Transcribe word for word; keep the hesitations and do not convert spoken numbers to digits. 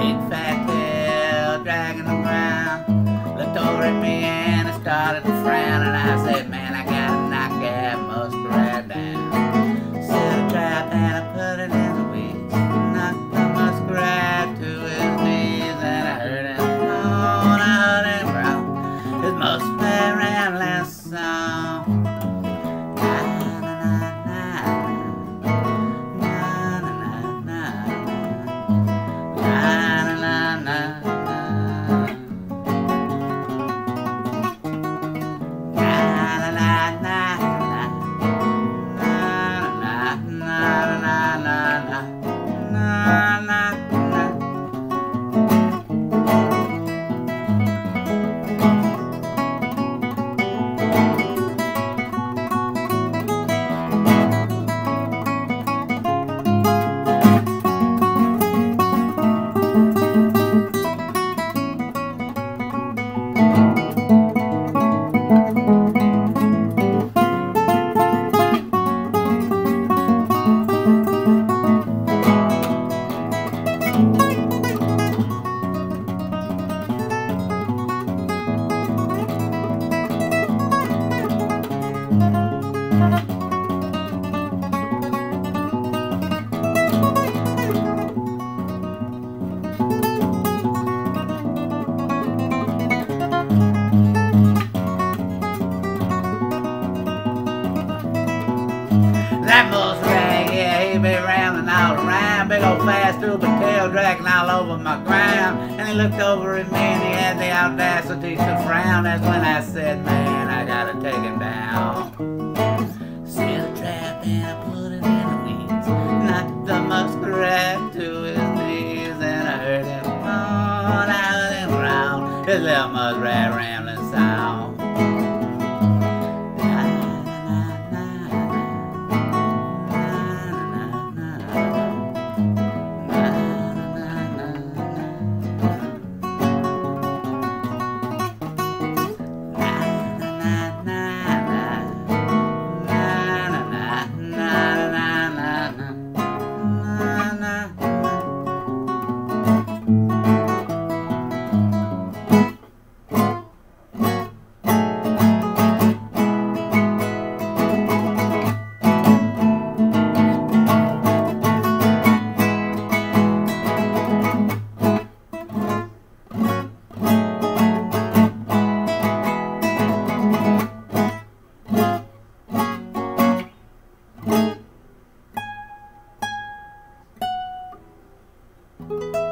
big fat tail dragging around. Looked over at me and I started to frown, and I said, man, I gotta knock that muskrat down. Set a trap and I put it in the weeds, knocked the muskrat to his knees, and I heard him moan, I heard him growl. His muskrat ran last song. That muskrat, yeah, he been rambling all around, big old fast stupid tail dragging all over my ground. And he looked over at me and he had the audacity to frown. That's when I said, man, I gotta take him down. Set a trap and I put it in the weeds, knocked the muskrat to his knees, and I heard him moan, I heard him growl, his little muskrat rambling sound. Thank you.